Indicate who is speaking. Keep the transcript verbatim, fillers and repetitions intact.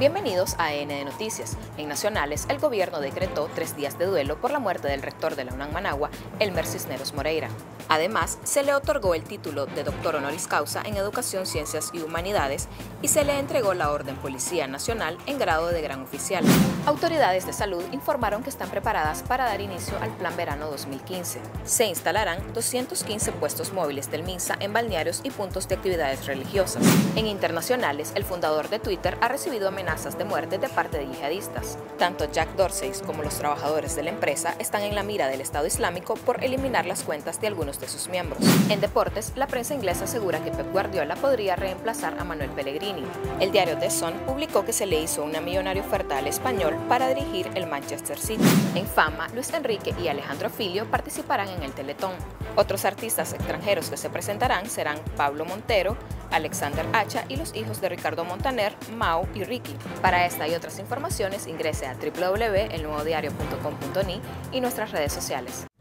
Speaker 1: Bienvenidos a N de Noticias. En Nacionales, el gobierno decretó tres días de duelo por la muerte del rector de la UNAM Managua, Elmer Cisneros Moreira. Además, se le otorgó el título de doctor honoris causa en Educación, Ciencias y Humanidades y se le entregó la Orden Policía Nacional en grado de gran oficial. Autoridades de salud informaron que están preparadas para dar inicio al Plan Verano dos mil quince. Se instalarán doscientos quince puestos móviles del MINSA en balnearios y puntos de actividades religiosas. En Internacionales, el fundador de Twitter ha recibido amenazas de muerte de parte de yihadistas. Tanto Jack Dorsey como los trabajadores de la empresa están en la mira del Estado Islámico por eliminar las cuentas de algunos de sus miembros. En deportes, la prensa inglesa asegura que Pep Guardiola podría reemplazar a Manuel Pellegrini. El diario The Sun publicó que se le hizo una millonaria oferta al español para dirigir el Manchester City. En Fama, Luis Enrique y Alejandro Filio participarán en el Teletón. Otros artistas extranjeros que se presentarán serán Pablo Montero, Alexander Hacha y los hijos de Ricardo Montaner, Mau y Ricky. Para esta y otras informaciones ingrese a doble u doble u doble u punto el nuevo diario punto com punto ni y nuestras redes sociales.